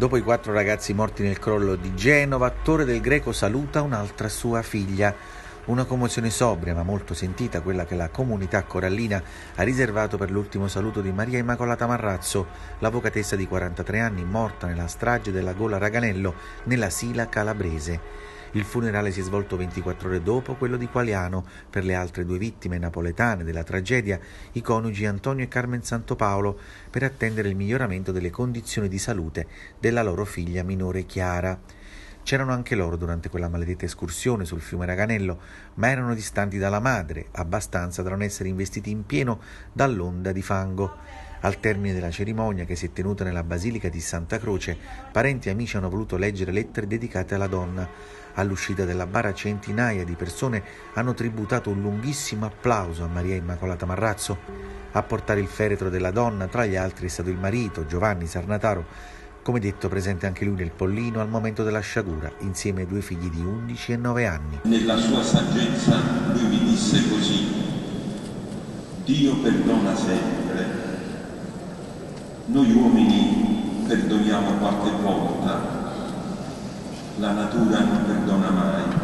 Dopo i 4 ragazzi morti nel crollo di Genova, Torre del Greco saluta un'altra sua figlia. Una commozione sobria ma molto sentita, quella che la comunità corallina ha riservato per l'ultimo saluto di Maria Immacolata Marrazzo, l'avvocatessa di 43 anni morta nella strage della Gola Raganello nella Sila calabrese. Il funerale si è svolto 24 ore dopo quello di Qualiano. Per le altre 2 vittime napoletane della tragedia, i coniugi Antonio e Carmen Santopaolo, per attendere il miglioramento delle condizioni di salute della loro figlia minore Chiara. C'erano anche loro durante quella maledetta escursione sul fiume Raganello, ma erano distanti dalla madre, abbastanza da non essere investiti in pieno dall'onda di fango. Al termine della cerimonia, che si è tenuta nella Basilica di Santa Croce, parenti e amici hanno voluto leggere lettere dedicate alla donna. All'uscita della bara centinaia di persone hanno tributato un lunghissimo applauso a Maria Immacolata Marrazzo. A portare il feretro della donna, tra gli altri, è stato il marito, Giovanni Sarnataro, come detto presente anche lui nel Pollino al momento della sciagura, insieme ai 2 figli di 11 e 9 anni. Nella sua saggezza lui mi disse così: Dio perdona sempre. Noi uomini perdoniamo qualche volta, la natura non perdona mai.